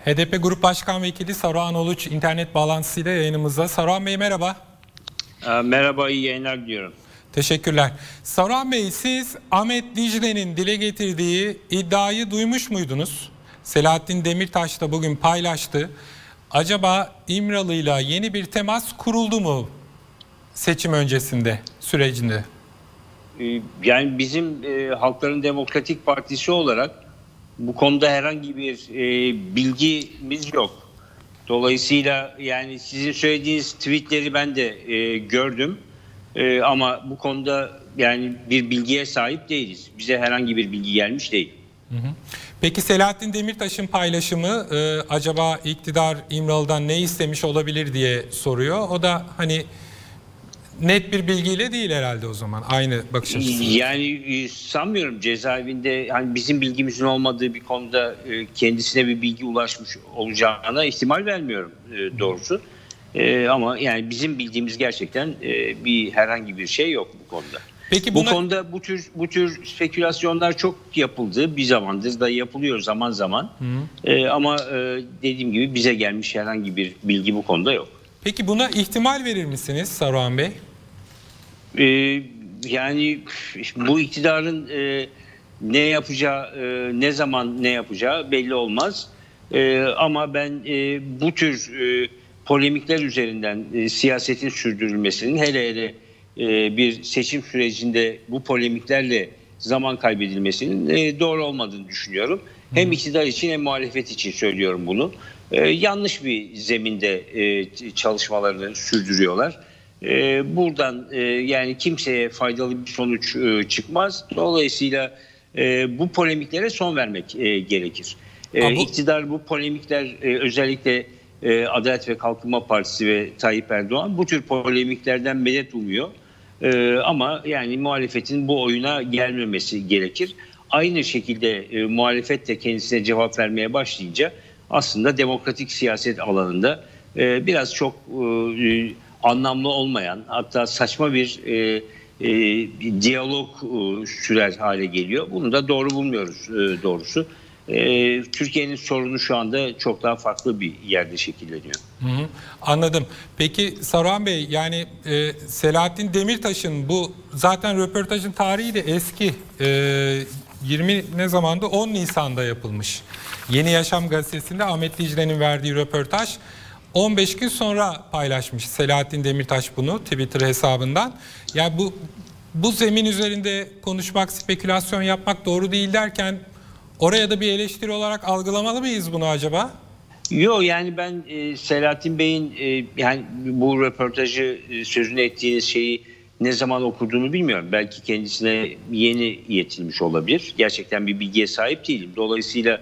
HDP Grup Başkan Vekili Saruhan Uluç internet bağlantısıyla yayınımızda. Saruhan Bey merhaba. Merhaba, iyi yayınlar diliyorum. Teşekkürler. Saruhan Bey, siz Ahmet Dicle'nin dile getirdiği iddiayı duymuş muydunuz? Selahattin Demirtaş da bugün paylaştı. Acaba İmralı'yla yeni bir temas kuruldu mu seçim öncesinde, sürecinde? Yani bizim Halkların Demokratik Partisi olarak bu konuda herhangi bir bilgimiz yok. Dolayısıyla yani sizin söylediğiniz tweetleri ben de gördüm. Ama bu konuda yani bir bilgiye sahip değiliz. Bize herhangi bir bilgi gelmiş değil. Peki Selahattin Demirtaş'ın paylaşımı acaba iktidar İmralı'dan ne istemiş olabilir diye soruyor. O da hani net bir bilgiyle değil herhalde o zaman. Aynı bakış açısı. Yani sanmıyorum cezaevinde hani bizim bilgimizin olmadığı bir konuda kendisine bir bilgi ulaşmış olacağına ihtimal vermiyorum doğrusu. Ama yani bizim bildiğimiz gerçekten herhangi bir şey yok bu konuda. Peki bu konuda bu tür spekülasyonlar çok yapıldı. Bir zamandır da yapılıyor zaman zaman. Ama dediğim gibi bize gelmiş herhangi bir bilgi bu konuda yok. Peki buna ihtimal verir misiniz Saruhan Bey? Yani bu iktidarın ne yapacağı, ne zaman ne yapacağı belli olmaz. Ama ben bu tür polemikler üzerinden siyasetin sürdürülmesinin hele bir seçim sürecinde bu polemiklerle zaman kaybedilmesinin doğru olmadığını düşünüyorum. Hem iktidar için hem muhalefet için söylüyorum bunu. Yanlış bir zeminde çalışmalarını sürdürüyorlar. Buradan yani kimseye faydalı bir sonuç çıkmaz. Dolayısıyla bu polemiklere son vermek gerekir. İktidar bu polemikler özellikle Adalet ve Kalkınma Partisi ve Tayyip Erdoğan bu tür polemiklerden medet umuyor. Ama yani muhalefetin bu oyuna gelmemesi gerekir. Aynı şekilde muhalefet de kendisine cevap vermeye başlayınca aslında demokratik siyaset alanında biraz çok anlamlı olmayan, hatta saçma bir diyalog sürer hale geliyor. Bunu da doğru bulmuyoruz doğrusu. Türkiye'nin sorunu şu anda çok daha farklı bir yerde şekilleniyor. Anladım. Peki Saruhan Bey, yani Selahattin Demirtaş'ın bu zaten röportajın tarihi de eski. 10 Nisan'da yapılmış. Yeni Yaşam gazetesinde Ahmet Dicle'nin verdiği röportaj. 15 gün sonra paylaşmış Selahattin Demirtaş bunu Twitter hesabından. Yani bu zemin üzerinde konuşmak, spekülasyon yapmak doğru değil derken oraya da bir eleştiri olarak algılamalı mıyız bunu acaba? Yok, yani ben Selahattin Bey'in yani bu röportajı sözünü ettiğiniz şeyi ne zaman okuduğunu bilmiyorum. Belki kendisine yeni iletilmiş olabilir. Gerçekten bir bilgiye sahip değilim. Dolayısıyla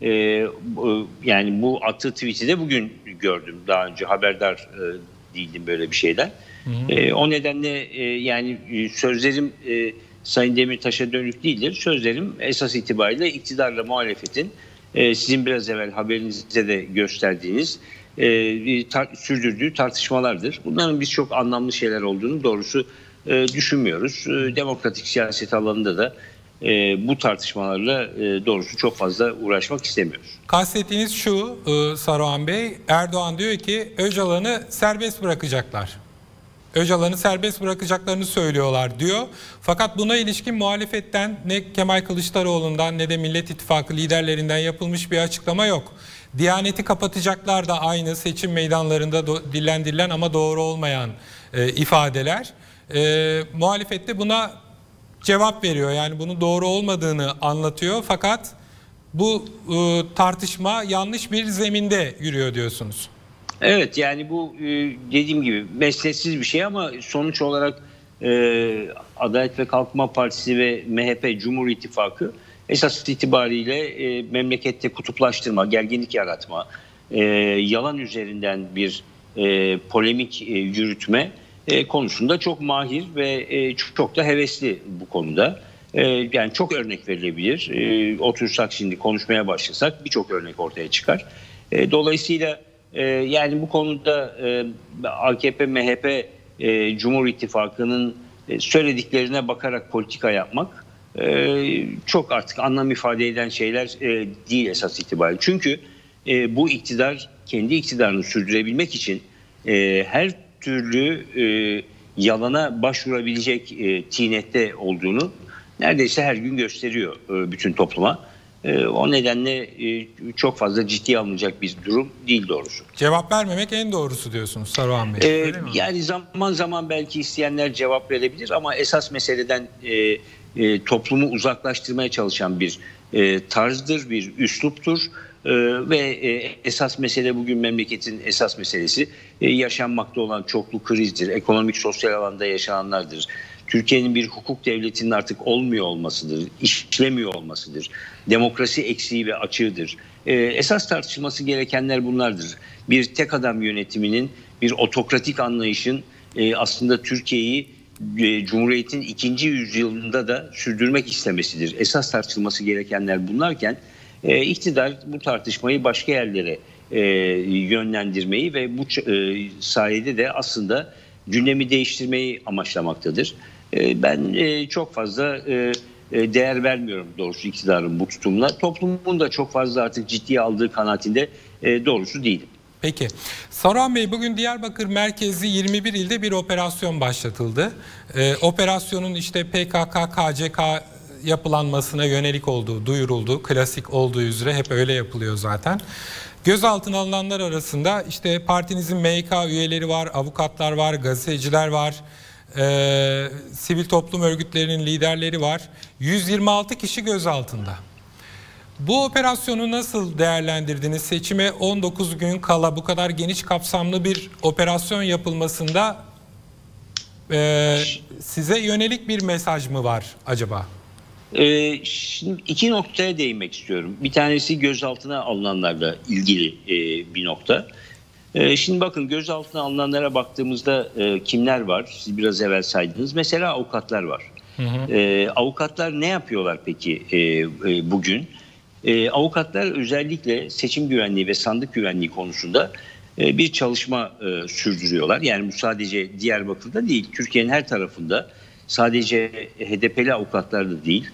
yani bu attığı tweet'i de bugün gördüm. Daha önce haberdar değildim böyle bir şeyden. O nedenle yani sözlerim Sayın Demirtaş'a dönük değildir. Sözlerim esas itibariyle iktidarla muhalefetin sizin biraz evvel haberinizde de gösterdiğiniz sürdürdüğü tartışmalardır. Bunların biz çok anlamlı şeyler olduğunu doğrusu düşünmüyoruz. Demokratik siyaset alanında da bu tartışmalarla doğrusu çok fazla uğraşmak istemiyoruz. Kastettiğiniz şu Saruhan Bey, Erdoğan diyor ki Öcalan'ı serbest bırakacaklar. Öcalan'ı serbest bırakacaklarını söylüyorlar diyor. Fakat buna ilişkin muhalefetten ne Kemal Kılıçdaroğlu'ndan ne de Millet İttifakı liderlerinden yapılmış bir açıklama yok. Diyaneti kapatacaklar da aynı seçim meydanlarında dillendirilen ama doğru olmayan ifadeler. Muhalefet de buna cevap veriyor. Yani bunun doğru olmadığını anlatıyor. Fakat bu tartışma yanlış bir zeminde yürüyor diyorsunuz. Evet, yani bu dediğim gibi mesnetsiz bir şey ama sonuç olarak Adalet ve Kalkınma Partisi ve MHP Cumhur İttifakı esas itibariyle memlekette kutuplaştırma, gerginlik yaratma, yalan üzerinden bir polemik yürütme konusunda çok mahir ve çok da hevesli bu konuda. Yani çok örnek verilebilir. Otursak şimdi konuşmaya başlasak birçok örnek ortaya çıkar. Dolayısıyla yani bu konuda AKP, MHP, Cumhur İttifakı'nın söylediklerine bakarak politika yapmak çok artık anlam ifade eden şeyler değil esas itibariyle. Çünkü bu iktidar kendi iktidarını sürdürebilmek için her türlü yalana başvurabilecek tinette olduğunu neredeyse her gün gösteriyor bütün topluma. O nedenle çok fazla ciddiye alınacak bir durum değil doğrusu. Cevap vermemek en doğrusu diyorsunuz Saruhan Bey. Yani zaman zaman belki isteyenler cevap verebilir ama esas meseleden toplumu uzaklaştırmaya çalışan bir tarzdır, bir üsluptur. Ve esas mesele bugün memleketin esas meselesi yaşanmakta olan çoklu krizdir. Ekonomik, sosyal alanda yaşananlardır. Türkiye'nin bir hukuk devletinin artık olmuyor olmasıdır, işlemiyor olmasıdır. Demokrasi eksiği ve açığıdır. Esas tartışılması gerekenler bunlardır. Bir tek adam yönetiminin, bir otokratik anlayışın aslında Türkiye'yi Cumhuriyet'in 2. yüzyılında da sürdürmek istemesidir. Esas tartışılması gerekenler bunlarken iktidar bu tartışmayı başka yerlere yönlendirmeyi ve bu sayede de aslında gündemi değiştirmeyi amaçlamaktadır. Ben çok fazla değer vermiyorum doğrusu iktidarın bu tutumuna. Toplumun da çok fazla artık ciddiye aldığı kanaatinde doğrusu değilim. Peki. Saruhan Bey, bugün Diyarbakır merkezli 21 ilde bir operasyon başlatıldı. Operasyonun işte PKK, KCK yapılanmasına yönelik olduğu duyuruldu. Klasik olduğu üzere hep öyle yapılıyor zaten. Gözaltına alınanlar arasında işte partinizin MYK üyeleri var, avukatlar var, gazeteciler var, sivil toplum örgütlerinin liderleri var. 126 kişi gözaltında. Bu operasyonu nasıl değerlendirdiniz? Seçime 19 gün kala bu kadar geniş kapsamlı bir operasyon yapılmasında size yönelik bir mesaj mı var acaba? Şimdi iki noktaya değinmek istiyorum. Bir tanesi gözaltına alınanlarla ilgili bir nokta. Şimdi bakın, gözaltına alınanlara baktığımızda kimler var? Siz biraz evvel saydınız. Mesela avukatlar var. Avukatlar ne yapıyorlar peki bugün? Avukatlar özellikle seçim güvenliği ve sandık güvenliği konusunda bir çalışma sürdürüyorlar. Yani bu sadece Diyarbakır'da değil, Türkiye'nin her tarafında, sadece HDP'li avukatlar da değil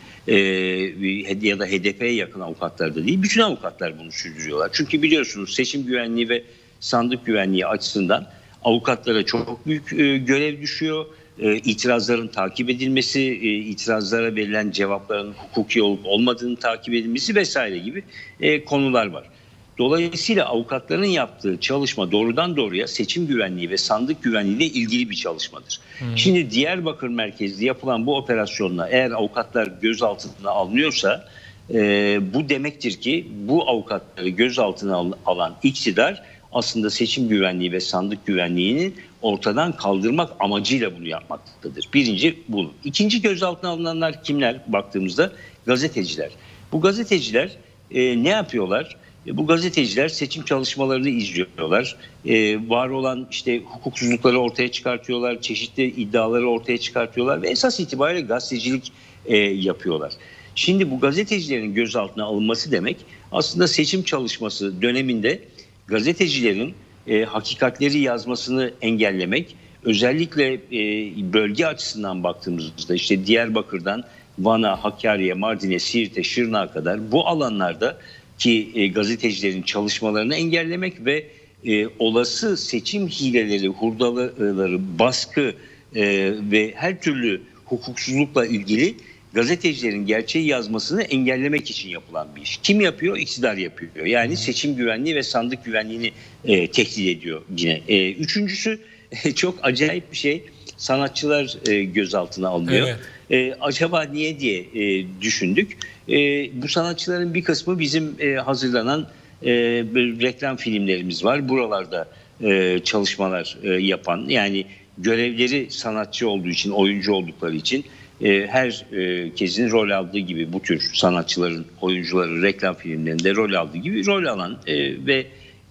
ya da HDP'ye yakın avukatlar da değil, bütün avukatlar bunu sürdürüyorlar. Çünkü biliyorsunuz seçim güvenliği ve sandık güvenliği açısından avukatlara çok büyük görev düşüyor. İtirazların takip edilmesi, itirazlara verilen cevapların hukuki olup olmadığını takip edilmesi vesaire gibi konular var. Dolayısıyla avukatların yaptığı çalışma doğrudan doğruya seçim güvenliği ve sandık güvenliği ile ilgili bir çalışmadır. Şimdi Diyarbakır merkezli yapılan bu operasyonla eğer avukatlar gözaltına alınıyorsa bu demektir ki bu avukatları gözaltına alan iktidar aslında seçim güvenliği ve sandık güvenliğini ortadan kaldırmak amacıyla bunu yapmaktadır. Birinci bu. İkinci, gözaltına alınanlar kimler baktığımızda? Gazeteciler. Bu gazeteciler ne yapıyorlar? Bu gazeteciler seçim çalışmalarını izliyorlar. Var olan işte hukuksuzlukları ortaya çıkartıyorlar, çeşitli iddiaları ortaya çıkartıyorlar ve esas itibariyle gazetecilik yapıyorlar. Şimdi bu gazetecilerin gözaltına alınması demek aslında seçim çalışması döneminde gazetecilerin hakikatleri yazmasını engellemek. Özellikle bölge açısından baktığımızda işte Diyarbakır'dan Van'a, Hakkari'ye, Mardin'e, Siirt'e, Şırnak'a kadar bu alanlarda ki gazetecilerin çalışmalarını engellemek ve olası seçim hileleri, hurdaları, baskı ve her türlü hukuksuzlukla ilgili gazetecilerin gerçeği yazmasını engellemek için yapılan bir iş. Kim yapıyor? İktidar yapıyor. Yani seçim güvenliği ve sandık güvenliğini tehdit ediyor yine. Üçüncüsü çok acayip bir şey. Sanatçılar gözaltına alınıyor. Evet. Acaba niye diye düşündük. Bu sanatçıların bir kısmı bizim hazırlanan reklam filmlerimiz var. Buralarda çalışmalar yapan, yani görevleri sanatçı olduğu için, oyuncu oldukları için herkesin rol aldığı gibi bu tür sanatçıların, oyuncuların reklam filmlerinde rol aldığı gibi rol alan ve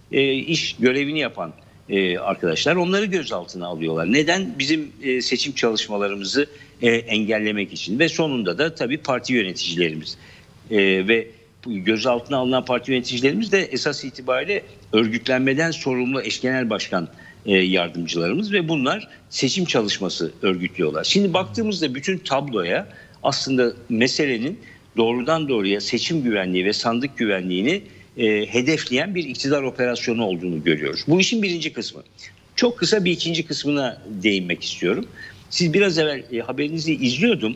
iş görevini yapan arkadaşlar, onları gözaltına alıyorlar. Neden? Bizim seçim çalışmalarımızı engellemek için ve sonunda da tabii parti yöneticilerimiz ve gözaltına alınan parti yöneticilerimiz de esas itibariyle örgütlenmeden sorumlu eş genel başkan yardımcılarımız ve bunlar seçim çalışması örgütlüyorlar. Şimdi baktığımızda bütün tabloya aslında meselenin doğrudan doğruya seçim güvenliği ve sandık güvenliğini hedefleyen bir iktidar operasyonu olduğunu görüyoruz. Bu işin birinci kısmı. Çok kısa bir ikinci kısmına değinmek istiyorum. Siz biraz evvel haberinizi izliyordum.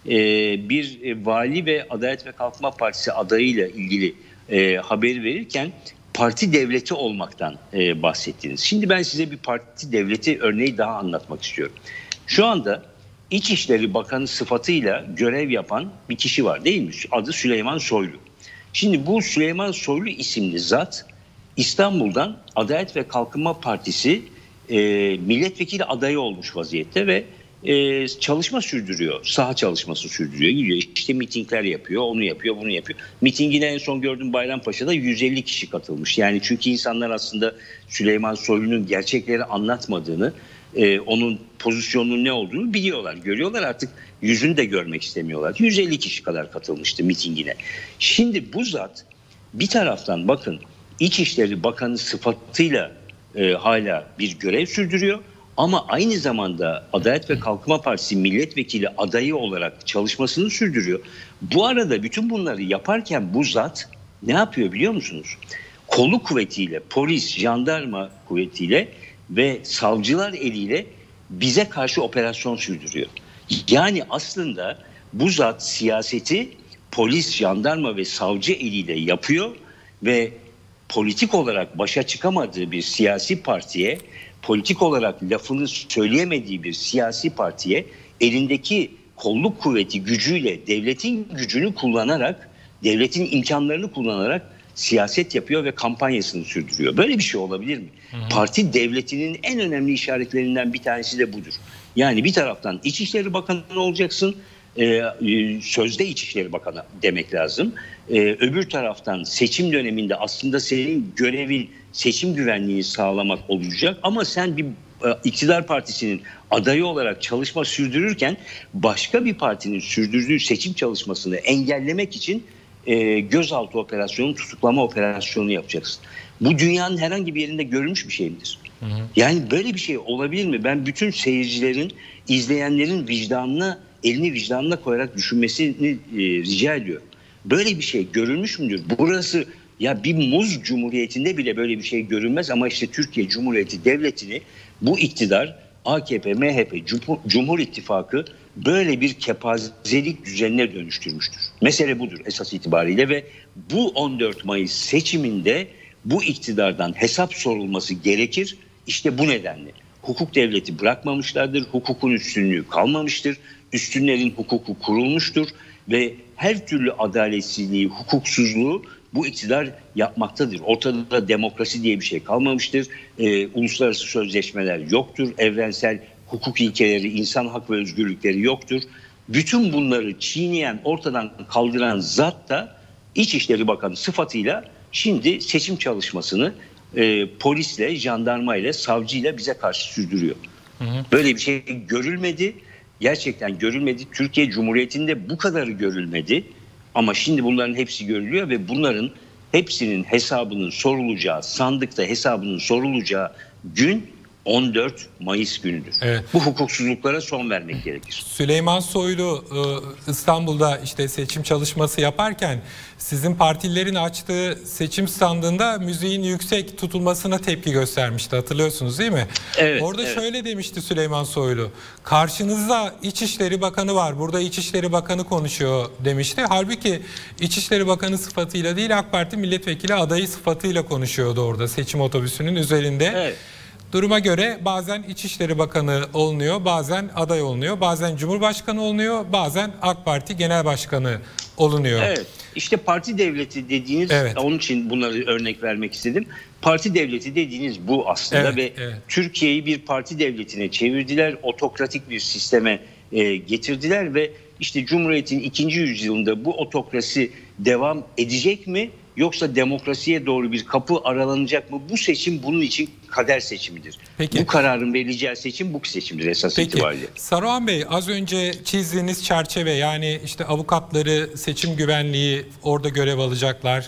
Bir vali ve Adalet ve Kalkınma Partisi adayıyla ilgili haberi verirken parti devleti olmaktan bahsettiniz. Şimdi ben size bir parti devleti örneği daha anlatmak istiyorum. Şu anda İçişleri Bakanı sıfatıyla görev yapan bir kişi var değil mi? Adı Süleyman Soylu. Şimdi bu Süleyman Soylu isimli zat İstanbul'dan Adalet ve Kalkınma Partisi milletvekili adayı olmuş vaziyette ve çalışma sürdürüyor. Saha çalışması sürdürüyor. Gidiyor işte mitingler yapıyor, onu yapıyor, bunu yapıyor. Mitingine en son gördüm Bayrampaşa'da 150 kişi katılmış. Yani çünkü insanlar aslında Süleyman Soylu'nun gerçekleri anlatmadığını, onun pozisyonunun ne olduğunu biliyorlar, görüyorlar, artık yüzünü de görmek istemiyorlar. 150 kişi kadar katılmıştı mitingine. Şimdi bu zat bir taraftan bakın İçişleri Bakanı sıfatıyla hala bir görev sürdürüyor ama aynı zamanda Adalet ve Kalkınma Partisi milletvekili adayı olarak çalışmasını sürdürüyor. Bu arada bütün bunları yaparken bu zat ne yapıyor biliyor musunuz? Kolluk kuvvetiyle, polis, jandarma kuvvetiyle ve savcılar eliyle bize karşı operasyon sürdürüyor. Yani aslında bu zat siyaseti polis, jandarma ve savcı eliyle yapıyor ve politik olarak başa çıkamadığı bir siyasi partiye, politik olarak lafını söyleyemediği bir siyasi partiye elindeki kolluk kuvveti gücüyle devletin gücünü kullanarak, devletin imkanlarını kullanarak siyaset yapıyor ve kampanyasını sürdürüyor. Böyle bir şey olabilir mi? Parti devletinin en önemli işaretlerinden bir tanesi de budur. Yani bir taraftan İçişleri Bakanı olacaksın, sözde İçişleri Bakanı demek lazım. Öbür taraftan seçim döneminde aslında senin görevin seçim güvenliğini sağlamak olacak ama sen bir iktidar partisinin adayı olarak çalışma sürdürürken başka bir partinin sürdürdüğü seçim çalışmasını engellemek için gözaltı operasyonu, tutuklama operasyonu yapacaksın. Bu dünyanın herhangi bir yerinde görülmüş bir şey midir? Yani böyle bir şey olabilir mi? Ben bütün seyircilerin, izleyenlerin vicdanına, elini vicdanına koyarak düşünmesini rica ediyorum. Böyle bir şey görülmüş müdür? Burası ya bir muz cumhuriyetinde bile böyle bir şey görülmez ama işte Türkiye Cumhuriyeti Devleti'ni bu iktidar, AKP, MHP, Cumhur İttifakı böyle bir kepazelik düzenine dönüştürmüştür. Mesele budur esas itibariyle ve bu 14 Mayıs seçiminde bu iktidardan hesap sorulması gerekir. İşte bu nedenle hukuk devleti bırakmamışlardır, hukukun üstünlüğü kalmamıştır, üstünlerin hukuku kurulmuştur ve her türlü adaletsizliği, hukuksuzluğu bu iktidar yapmaktadır. Ortada demokrasi diye bir şey kalmamıştır, uluslararası sözleşmeler yoktur, evrensel hukuk ilkeleri, insan hak ve özgürlükleri yoktur. Bütün bunları çiğneyen, ortadan kaldıran zat da İçişleri Bakanı sıfatıyla şimdi seçim çalışmasını polisle, jandarmayla, savcıyla bize karşı sürdürüyor. Böyle bir şey görülmedi. Gerçekten görülmedi. Türkiye Cumhuriyeti'nde bu kadarı görülmedi. Ama şimdi bunların hepsi görülüyor ve bunların hepsinin hesabının sorulacağı, sandıkta hesabının sorulacağı gün 14 Mayıs günüdür. Evet. Bu hukuksuzluklara son vermek gerekir. Süleyman Soylu İstanbul'da işte seçim çalışması yaparken sizin partilerin açtığı seçim standında müziğin yüksek tutulmasına tepki göstermişti, hatırlıyorsunuz değil mi? Evet. Orada şöyle demişti Süleyman Soylu. Karşınızda İçişleri Bakanı var. Burada İçişleri Bakanı konuşuyor demişti. Halbuki İçişleri Bakanı sıfatıyla değil AK Parti milletvekili adayı sıfatıyla konuşuyordu orada seçim otobüsünün üzerinde. Evet. Duruma göre bazen İçişleri Bakanı olunuyor, bazen aday olunuyor, bazen Cumhurbaşkanı olunuyor, bazen AK Parti Genel Başkanı olunuyor. Evet, işte parti devleti dediğiniz, evet. Onun için bunları örnek vermek istedim. Parti devleti dediğiniz bu aslında, evet, ve evet. Türkiye'yi bir parti devletine çevirdiler, otokratik bir sisteme getirdiler ve işte Cumhuriyet'in 2. yüzyılında bu otokrasi devam edecek mi? Yoksa demokrasiye doğru bir kapı aralanacak mı? Bu seçim bunun için kader seçimidir. Peki. Bu kararın verileceği seçim bu seçimdir esas itibariyle. Saruhan Bey, az önce çizdiğiniz çerçeve, yani işte avukatları, seçim güvenliği orada görev alacaklar.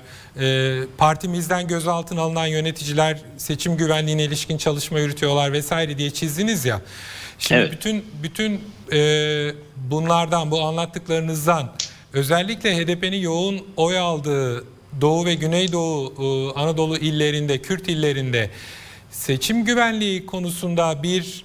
Partimizden gözaltına alınan yöneticiler seçim güvenliğine ilişkin çalışma yürütüyorlar vesaire diye çizdiniz ya. Şimdi evet. bütün bunlardan, bu anlattıklarınızdan özellikle HDP'nin yoğun oy aldığı Doğu ve Güneydoğu Anadolu illerinde, Kürt illerinde seçim güvenliği konusunda bir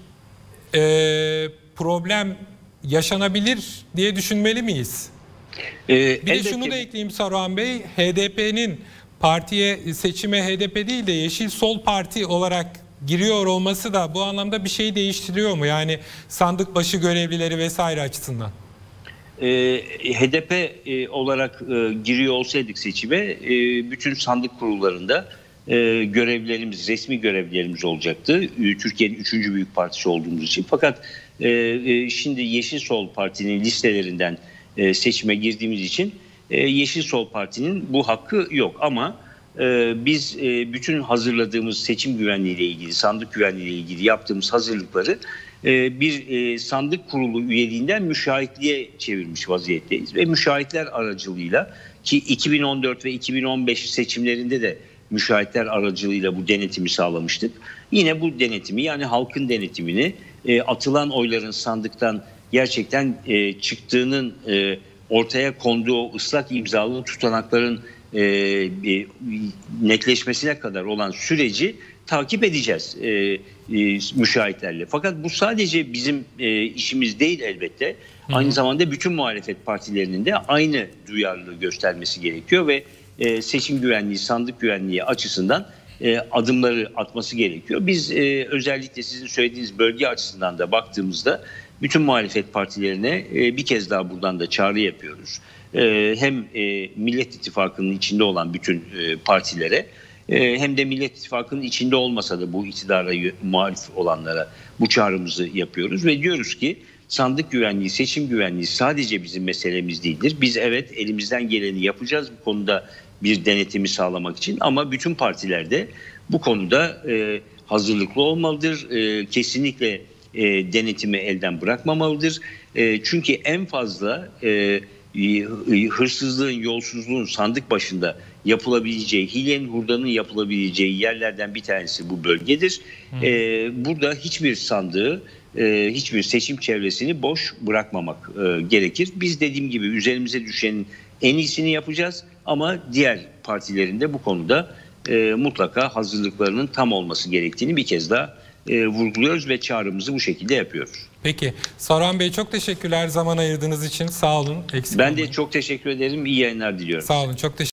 problem yaşanabilir diye düşünmeli miyiz? Bir de şunu da ekleyeyim Saruhan Bey, HDP'nin partiye, seçime HDP değil de Yeşil Sol Parti olarak giriyor olması da bu anlamda bir şey değiştiriyor mu? Yani sandık başı görevlileri vesaire açısından. HDP olarak giriyor olsaydık seçime bütün sandık kurullarında görevlerimiz, resmi görevlerimiz olacaktı. Türkiye'nin 3. büyük partisi olduğumuz için. Fakat şimdi Yeşil Sol Parti'nin listelerinden seçime girdiğimiz için Yeşil Sol Parti'nin bu hakkı yok. Ama biz bütün hazırladığımız seçim güvenliği ile ilgili, sandık güvenliği ile ilgili yaptığımız hazırlıkları bir sandık kurulu üyeliğinden müşahitliğe çevirmiş vaziyetteyiz. Ve müşahitler aracılığıyla, ki 2014 ve 2015 seçimlerinde de müşahitler aracılığıyla bu denetimi sağlamıştık. Yine bu denetimi, yani halkın denetimini, atılan oyların sandıktan gerçekten çıktığının ortaya konduğu o ıslak imzalı tutanakların netleşmesine kadar olan süreci takip edeceğiz müşahitlerle. Fakat bu sadece bizim işimiz değil elbette. Aynı zamanda bütün muhalefet partilerinin de aynı duyarlılığı göstermesi gerekiyor ve seçim güvenliği, sandık güvenliği açısından adımları atması gerekiyor. Biz özellikle sizin söylediğiniz bölge açısından da baktığımızda bütün muhalefet partilerine bir kez daha buradan da çağrı yapıyoruz. Hem Millet İttifakı'nın içinde olan bütün partilere hem de Millet İttifakı'nın içinde olmasa da bu iktidara muhalif olanlara bu çağrımızı yapıyoruz ve diyoruz ki sandık güvenliği, seçim güvenliği sadece bizim meselemiz değildir. Biz evet elimizden geleni yapacağız bu konuda bir denetimi sağlamak için, ama bütün partiler de bu konuda hazırlıklı olmalıdır. Kesinlikle denetimi elden bırakmamalıdır. Çünkü en fazla hırsızlığın, yolsuzluğun sandık başında yapılabileceği, hilenin, hurdanın yapılabileceği yerlerden bir tanesi bu bölgedir. Burada hiçbir sandığı, hiçbir seçim çevresini boş bırakmamak gerekir. Biz dediğim gibi üzerimize düşenin en iyisini yapacağız, ama diğer partilerin de bu konuda mutlaka hazırlıklarının tam olması gerektiğini bir kez daha vurguluyoruz ve çağrımızı bu şekilde yapıyoruz. Peki. Saruhan Bey çok teşekkürler zaman ayırdığınız için. Sağ olun. Ben de çok teşekkür ederim. İyi yayınlar diliyorum. Sağ olun. Çok teşekkür